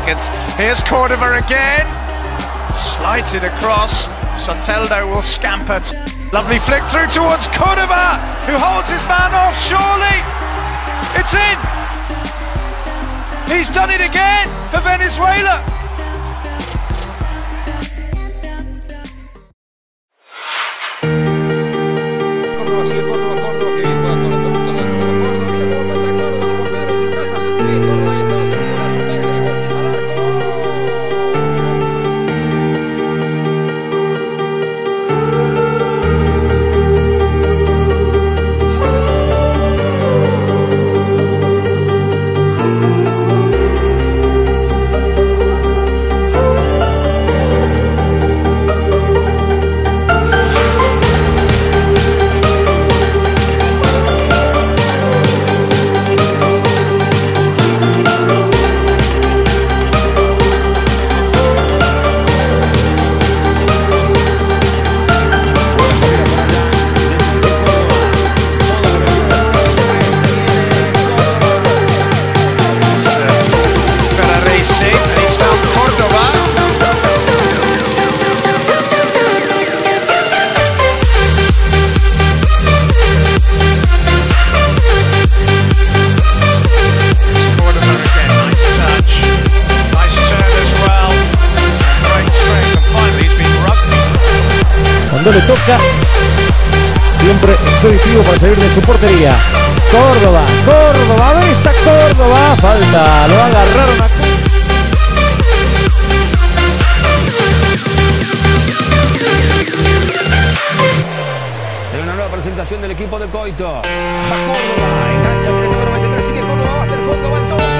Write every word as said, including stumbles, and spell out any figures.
seconds. Here's Cordova again. Slides it across. Soteldo will scamper. Lovely flick through towards Cordova, who holds his man off, surely. It's in. He's done it again for Venezuela. Cuando le toca, siempre estoy vivo para salir de su portería. Córdoba, Córdoba, a ver está Córdoba, falta, lo agarraron aquí. En una nueva presentación del equipo de Coito. Va Córdoba, engancha, tiene número veintitrés, sigue Córdoba, hasta el fondo, va el todo.